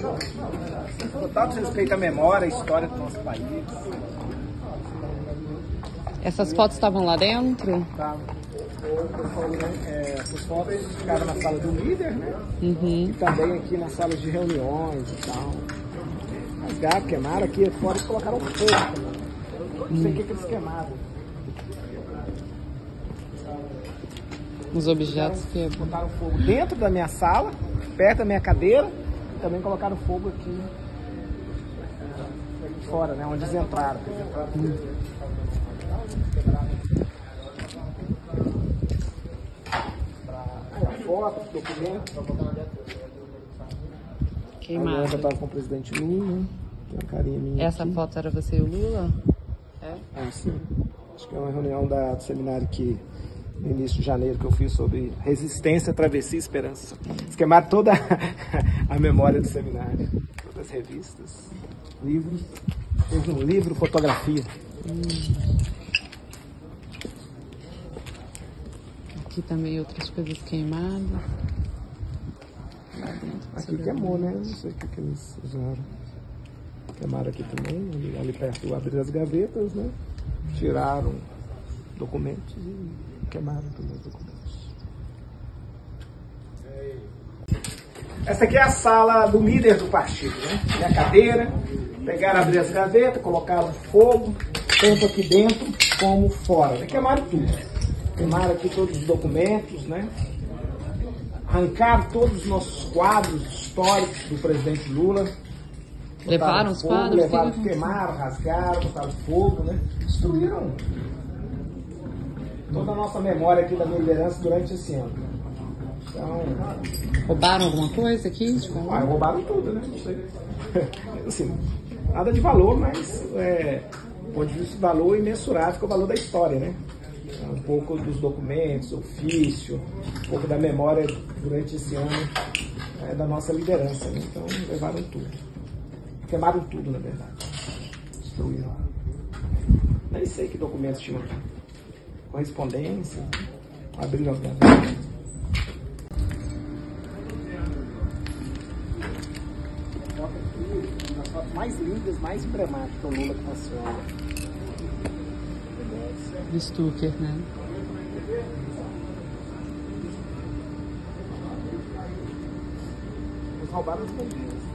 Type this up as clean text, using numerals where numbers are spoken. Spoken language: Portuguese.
Total desrespeito à memória, à história do nosso país. Essas fotos estavam lá dentro? Tá. Essas fotos ficaram na sala do líder, né? E também aqui nas salas de reuniões e tal. Rasgaram, queimaram aqui fora e colocaram fogo também. Não sei o que eles queimaram. Os objetos que... Botaram fogo dentro da minha sala, perto da minha cadeira, e também colocaram fogo aqui fora, né? Onde eles entraram. Fotos, documentos. Queimado. Eu estava com o presidente Lula. Tem uma carinha minha. Essa aqui. foto era você e o Lula? É, sim. Acho que é uma reunião do seminário que no início de janeiro que eu fiz sobre resistência, travessia e esperança. Eles queimaram toda a memória do seminário, todas as revistas, livros. Fez um livro, fotografia. Aqui também outras coisas queimadas. Aqui queimou, né? Não sei o que eles usaram. Queimaram aqui também, ali perto abriram as gavetas, né? Tiraram documentos e queimaram também os documentos. Essa aqui é a sala do líder do partido, né? Minha cadeira, pegaram, abriram as gavetas, colocaram fogo, tanto aqui dentro como fora. Né? Queimaram tudo. Queimaram aqui todos os documentos, né? Arrancaram todos os nossos quadros históricos do presidente Lula. Levaram os quadros? Levaram, queimaram, rasgaram, botaram fogo, né? Destruíram toda a nossa memória aqui da minha liderança durante esse ano. Então, roubaram alguma coisa aqui? Roubaram tudo, né? Não sei. Assim, nada de valor, mas do ponto de vista de valor imensurável com o valor da história, né? Um pouco dos documentos, ofício, um pouco da memória durante esse ano da nossa liderança, né? Então levaram tudo. Queimaram tudo, na verdade. Destruíram. Nem sei que documentos tinham aqui. Correspondência. Abriram as gavetas. Uma das fotos mais lindas, mais emblemáticas do Lula com a senhora. Do Stucker, né? Eles roubaram as bandeiras.